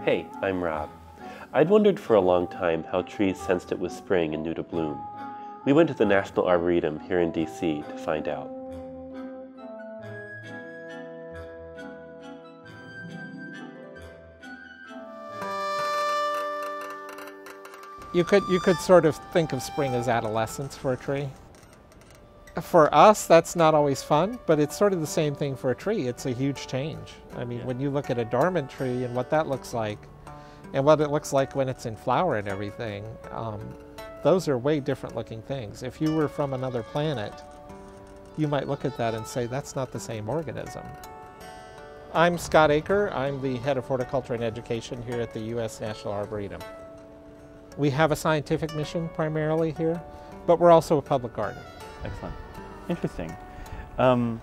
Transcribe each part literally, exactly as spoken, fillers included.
Hey, I'm Rob. I'd wondered for a long time how trees sensed it was spring and knew to bloom. We went to the National Arboretum here in D C to find out. You could, you could sort of think of spring as adolescence for a tree. For us, that's not always fun, but it's sort of the same thing for a tree. It's a huge change. I mean, yeah. When you look at a dormant tree and what that looks like, and what it looks like when it's in flower and everything, um, those are way different looking things. If you were from another planet, you might look at that and say, that's not the same organism. I'm Scott Aker. I'm the head of horticulture and education here at the U S National Arboretum. We have a scientific mission primarily here, but we're also a public garden. Excellent. Interesting. Um,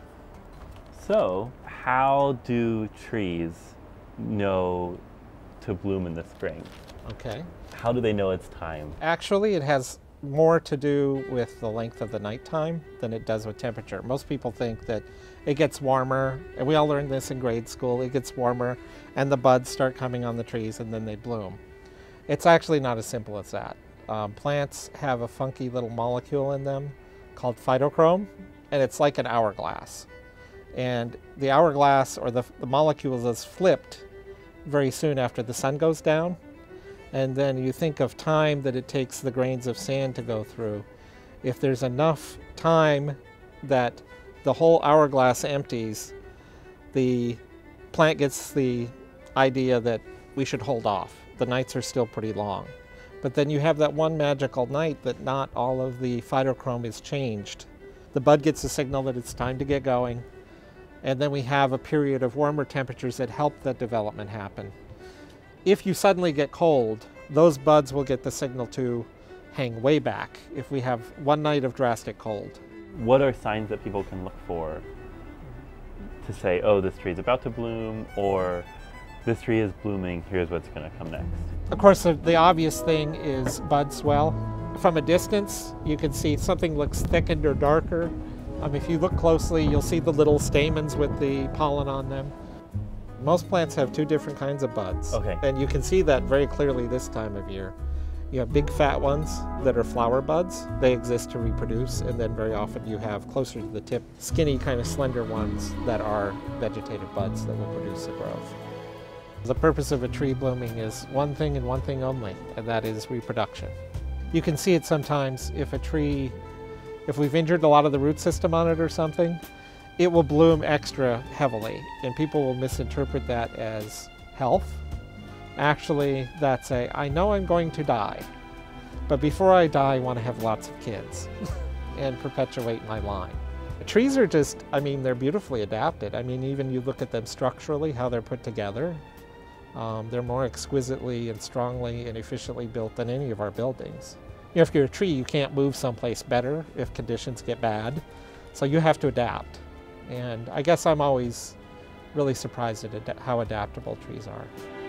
so, how do trees know to bloom in the spring? Okay. How do they know it's time? Actually, it has more to do with the length of the nighttime than it does with temperature. Most people think that it gets warmer, and we all learned this in grade school, it gets warmer and the buds start coming on the trees and then they bloom. It's actually not as simple as that. Um, plants have a funky little molecule in them called phytochrome, and it's like an hourglass. And the hourglass, or the, the molecule, is flipped very soon after the sun goes down. And then you think of time that it takes the grains of sand to go through. If there's enough time that the whole hourglass empties, the plant gets the idea that we should hold off. The nights are still pretty long. But then you have that one magical night that not all of the phytochrome is changed. The bud gets a signal that it's time to get going, and then we have a period of warmer temperatures that help that development happen. If you suddenly get cold, those buds will get the signal to hang way back if we have one night of drastic cold. What are signs that people can look for to say, oh, this tree is about to bloom, or this tree is blooming, here's what's going to come next? Of course, the obvious thing is bud swell. From a distance, you can see something looks thickened or darker. Um, if you look closely, you'll see the little stamens with the pollen on them. Most plants have two different kinds of buds. Okay. And you can see that very clearly this time of year. You have big fat ones that are flower buds. They exist to reproduce, and then very often you have closer to the tip, skinny kind of slender ones that are vegetative buds that will produce the growth. The purpose of a tree blooming is one thing and one thing only, and that is reproduction. You can see it sometimes if a tree, if we've injured a lot of the root system on it or something, it will bloom extra heavily, and people will misinterpret that as health. Actually, that's a, I know I'm going to die, but before I die, I want to have lots of kids and perpetuate my line. Trees are just, I mean, they're beautifully adapted. I mean, even you look at them structurally, how they're put together. Um, they're more exquisitely and strongly and efficiently built than any of our buildings. You know, if you're a tree, you can't move someplace better if conditions get bad, so you have to adapt. And I guess I'm always really surprised at ad- how adaptable trees are.